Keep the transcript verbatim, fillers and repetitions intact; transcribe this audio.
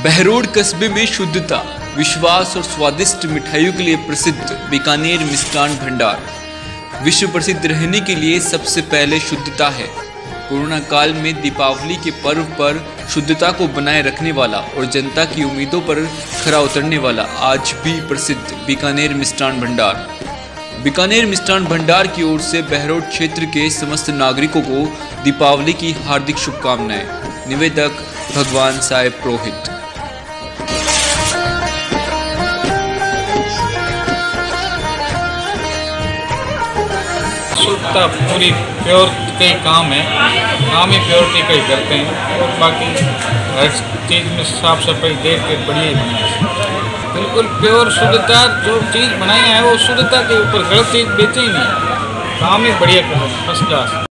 बहरोड कस्बे में शुद्धता, विश्वास और स्वादिष्ट मिठाइयों के लिए प्रसिद्ध बीकानेर मिष्ठान भंडार विश्व प्रसिद्ध रहने के लिए सबसे पहले शुद्धता है। कोरोना काल में दीपावली के पर्व पर शुद्धता को बनाए रखने वाला और जनता की उम्मीदों पर खरा उतरने वाला आज भी प्रसिद्ध बीकानेर मिष्ठान भंडार बीकानेर मिष्ठान भंडार की ओर से बहरोड क्षेत्र के समस्त नागरिकों को दीपावली की हार्दिक शुभकामनाएं। निवेदक भगवान साहेब पुरोहित। शुद्धता पूरी प्योर का ही काम है, काम ही प्योरिटी का ही करते हैं और बाकी हर चीज़ में साफ सफाई देख के बढ़िया ही बनाए। बिल्कुल प्योर शुद्धता, जो चीज़ बनाई है वो शुद्धता के ऊपर गलत चीज़ बेचे ही नहीं, काम ही बढ़िया कर रहे हैं, फर्स्ट क्लास।